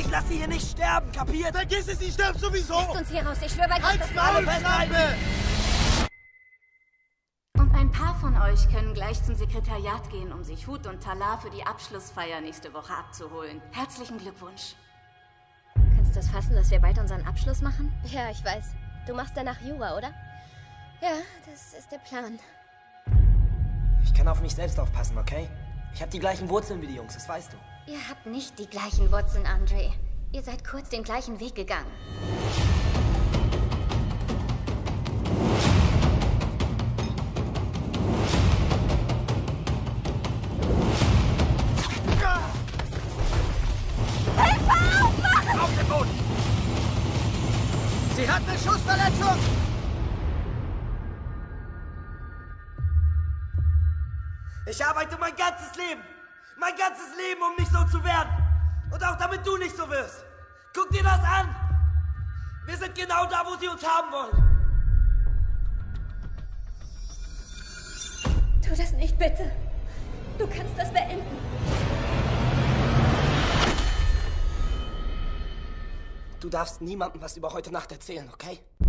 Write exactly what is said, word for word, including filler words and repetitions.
Ich lasse sie hier nicht sterben, kapiert? Vergiss es, sie stirbt sowieso! Lasst uns hier raus, ich schwöre bei Gott, Halt's dass Maul, Schlampe! Und ein paar von euch können gleich zum Sekretariat gehen, um sich Hut und Talar für die Abschlussfeier nächste Woche abzuholen. Herzlichen Glückwunsch. Kannst du es fassen, dass wir bald unseren Abschluss machen? Ja, ich weiß. Du machst danach Jura, oder? Ja, das ist der Plan. Ich kann auf mich selbst aufpassen, okay? Ich habe die gleichen Wurzeln wie die Jungs, das weißt du. Ihr habt nicht die gleichen Wurzeln, Andre. Ihr seid kurz den gleichen Weg gegangen. Auf den Boden! Sie hat eine Schussverletzung! Ich arbeite mein ganzes Leben, mein ganzes Leben, um nicht so zu werden. Und auch damit du nicht so wirst. Guck dir das an! Wir sind genau da, wo sie uns haben wollen. Tu das nicht, bitte. Du kannst das beenden. Du darfst niemandem was über heute Nacht erzählen, okay?